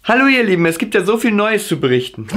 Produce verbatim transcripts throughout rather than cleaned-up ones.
Hallo ihr Lieben, es gibt ja so viel Neues zu berichten.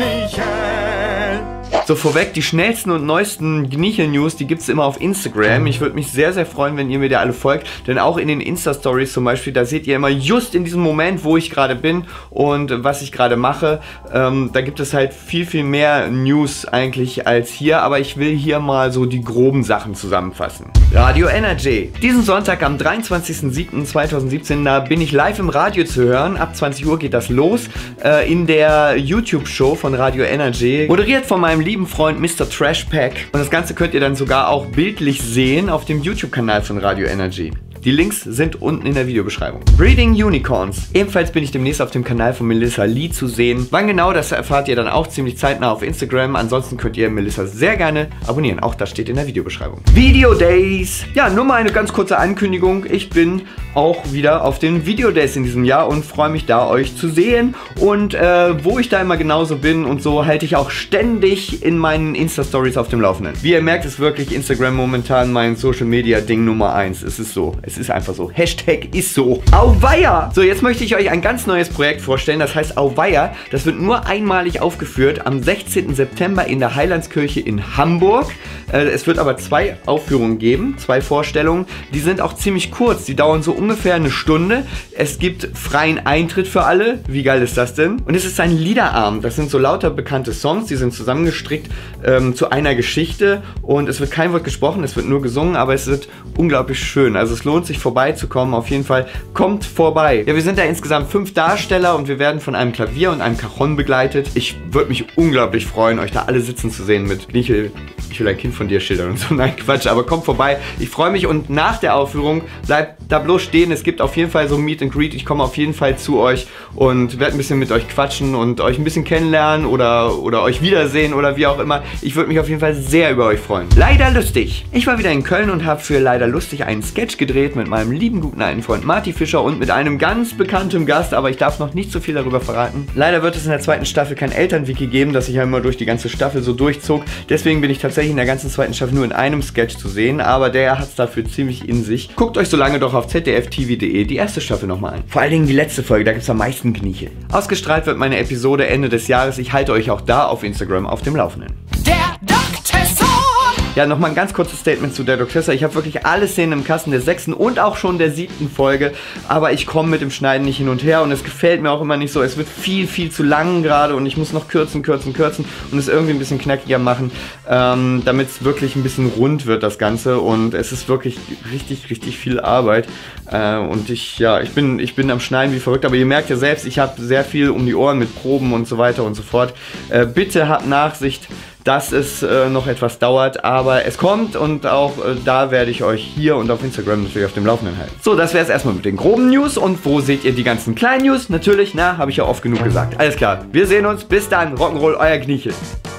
So, vorweg, die schnellsten und neuesten Gnichel-News, die gibt es immer auf Instagram. Ich würde mich sehr, sehr freuen, wenn ihr mir da alle folgt. Denn auch in den Insta-Stories zum Beispiel, da seht ihr immer just in diesem Moment, wo ich gerade bin und was ich gerade mache. Ähm, da gibt es halt viel, viel mehr News eigentlich als hier. Aber ich will hier mal so die groben Sachen zusammenfassen. Radio Energy. Diesen Sonntag am dreiundzwanzigsten siebten zweitausendsiebzehn, da bin ich live im Radio zu hören. Ab zwanzig Uhr geht das los äh, in der YouTube-Show von Radio Energy. Moderiert von meinem lieben Freund Mister Trashpack. Und das Ganze könnt ihr dann sogar auch bildlich sehen auf dem YouTube-Kanal von Radio Energy. Die Links sind unten in der Videobeschreibung. Breeding Unicorns. Ebenfalls bin ich demnächst auf dem Kanal von Melissa Lee zu sehen. Wann genau, das erfahrt ihr dann auch ziemlich zeitnah auf Instagram. Ansonsten könnt ihr Melissa sehr gerne abonnieren. Auch das steht in der Videobeschreibung. Video Days. Ja, nur mal eine ganz kurze Ankündigung. Ich bin auch wieder auf den Video Days in diesem Jahr und freue mich da, euch zu sehen. Und äh, wo ich da immer genauso bin und so, halte ich auch ständig in meinen Insta-Stories auf dem Laufenden. Wie ihr merkt, ist wirklich Instagram momentan mein Social-Media-Ding Nummer eins. Es ist so. Es ist einfach so. Hashtag ist so. Auweia! So, jetzt möchte ich euch ein ganz neues Projekt vorstellen. Das heißt Auweia. Das wird nur einmalig aufgeführt am sechzehnten September in der Heilandskirche in Hamburg. Äh, es wird aber zwei Aufführungen geben. Zwei Vorstellungen. Die sind auch ziemlich kurz. Die dauern so ungefähr eine Stunde. Es gibt freien Eintritt für alle. Wie geil ist das denn? Und es ist ein Liederabend. Das sind so lauter bekannte Songs. Die sind zusammengestrickt ähm, zu einer Geschichte. Und es wird kein Wort gesprochen. Es wird nur gesungen. Aber es wird unglaublich schön. Also es lohnt sich vorbeizukommen, auf jeden Fall kommt vorbei. Ja, wir sind da insgesamt fünf Darsteller und wir werden von einem Klavier und einem Cajon begleitet. Ich würde mich unglaublich freuen, euch da alle sitzen zu sehen mit Gnichel, ich will ein Kind von dir schildern und so. Nein, Quatsch, aber kommt vorbei. Ich freue mich und nach der Aufführung bleibt da bloß stehen. Es gibt auf jeden Fall so ein Meet and Greet. Ich komme auf jeden Fall zu euch und werde ein bisschen mit euch quatschen und euch ein bisschen kennenlernen oder, oder euch wiedersehen oder wie auch immer. Ich würde mich auf jeden Fall sehr über euch freuen. Leider lustig. Ich war wieder in Köln und habe für Leider lustig einen Sketch gedreht mit meinem lieben guten alten Freund Marty Fischer und mit einem ganz bekannten Gast, aber ich darf noch nicht so viel darüber verraten. Leider wird es in der zweiten Staffel kein Elternwiki geben, das sich ja immer durch die ganze Staffel so durchzog. Deswegen bin ich tatsächlich in der ganzen zweiten Staffel nur in einem Sketch zu sehen, aber der hat es dafür ziemlich in sich. Guckt euch so lange doch auf z d f t v punkt de die erste Staffel nochmal an. Vor allen Dingen die letzte Folge, da gibt es am meisten Gnichel. Ausgestrahlt wird meine Episode Ende des Jahres. Ich halte euch auch da auf Instagram auf dem Laufenden. Der Doktessor! Ja, nochmal ein ganz kurzes Statement zu der Doktessor. Ich habe wirklich alle Szenen im Kasten der sechsten und auch schon der siebten Folge, aber ich komme mit dem Schneiden nicht hin und her und es gefällt mir auch immer nicht so. Es wird viel, viel zu lang gerade und ich muss noch kürzen, kürzen, kürzen und es irgendwie ein bisschen knackiger machen, ähm, damit es wirklich ein bisschen rund wird, das Ganze. Und es ist wirklich richtig, richtig viel Arbeit. Äh, und ich, ja, ich bin, ich bin am Schneiden wie verrückt, aber ihr merkt ja selbst, ich habe sehr viel um die Ohren mit Proben und so weiter und so fort. Äh, bitte habt Nachsicht, dass es äh, noch etwas dauert, aber es kommt und auch äh, da werde ich euch hier und auf Instagram natürlich auf dem Laufenden halten. So, das wäre es erstmal mit den groben News und wo seht ihr die ganzen kleinen News? Natürlich, na, habe ich ja oft genug gesagt. Alles klar, wir sehen uns, bis dann, Rock'n'Roll, euer Gnichel.